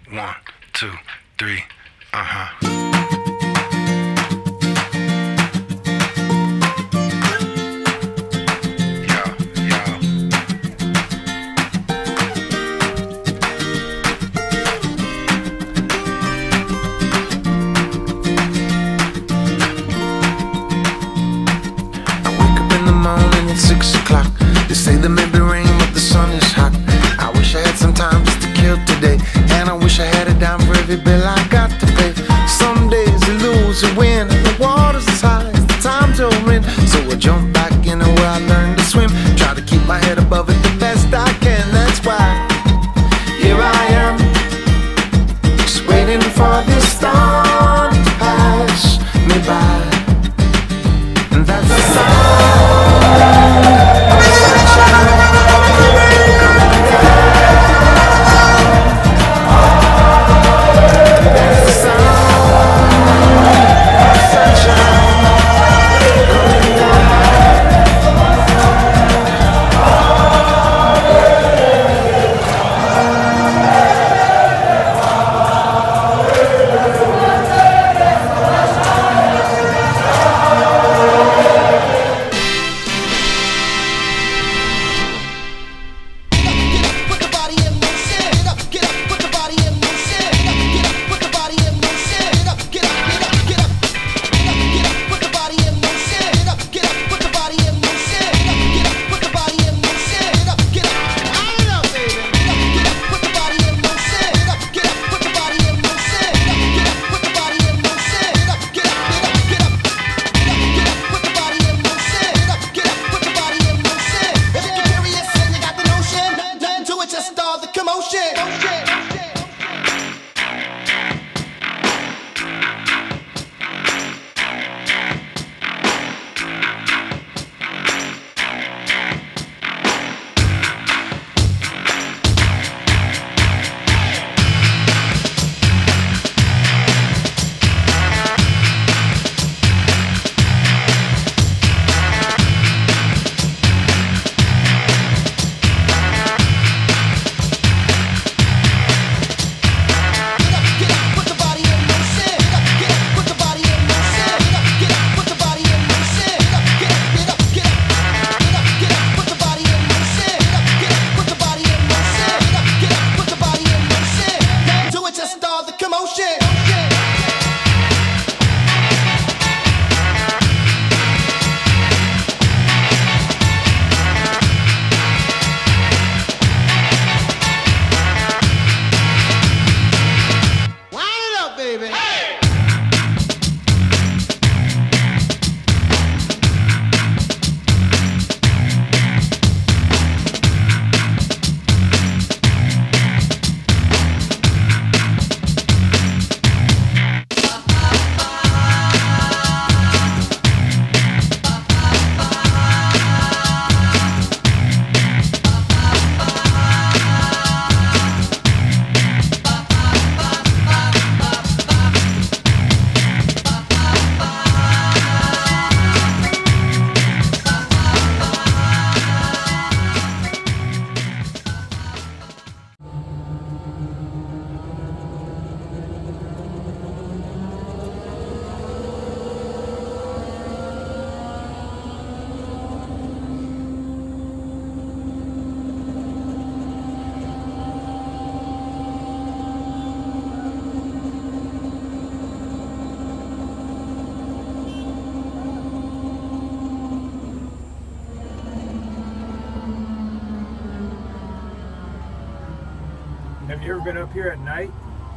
1, 2, 3, It's 6 o'clock. They say there may be rain, but the sun is hot. I wish I had some time just to kill today, and I wish I had a dime for every bill I got to pay. Some days you lose, you win, and the water's as high as the times you're in. So I jump back in where I learned to swim, try to keep my head above it the best I can. That's why here I am, just waiting for this storm to pass me by. And that's the sign. Have you ever been up here at night?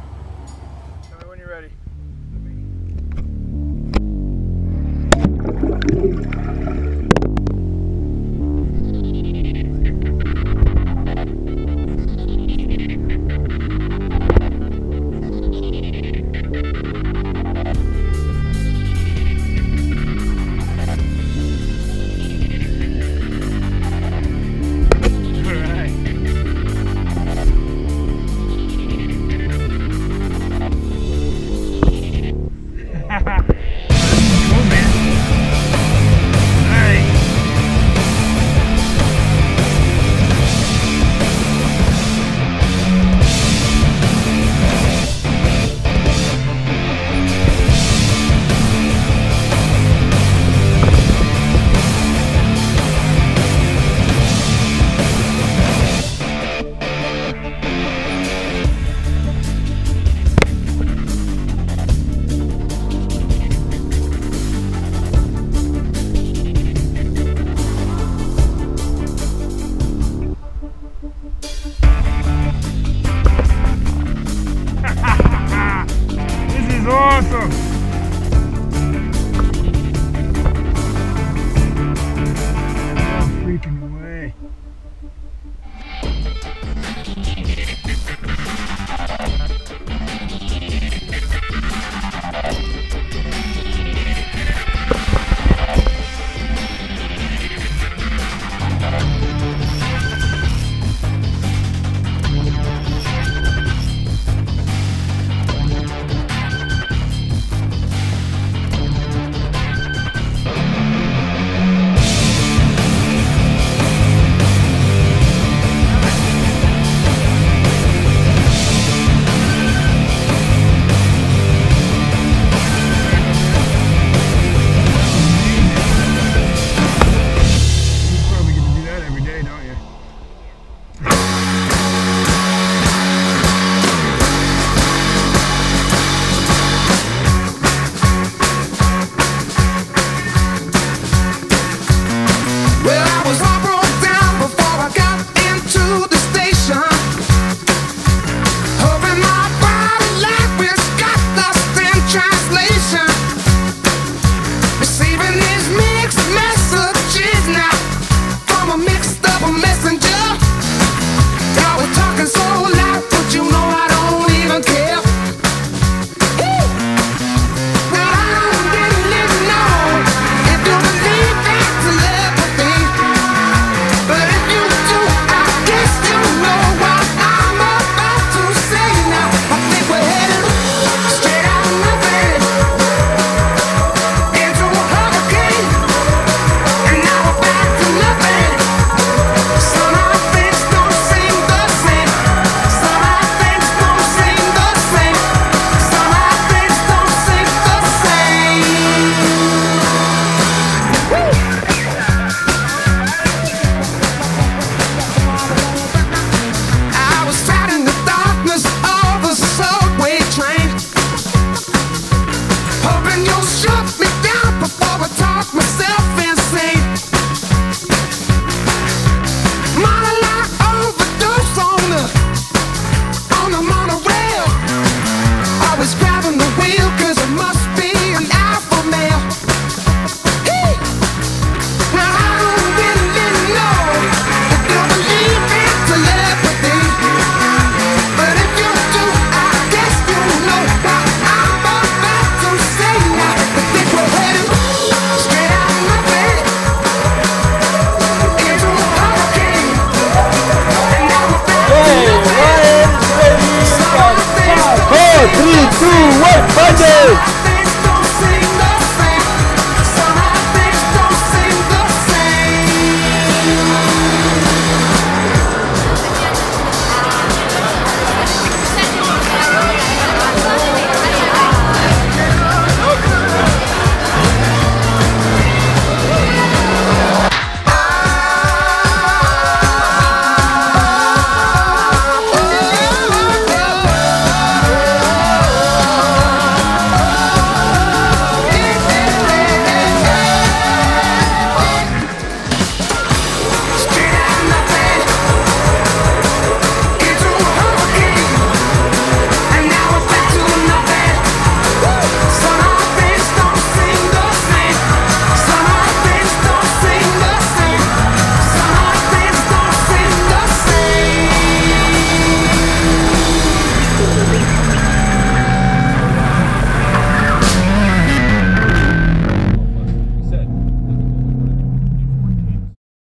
Tell me when you're ready.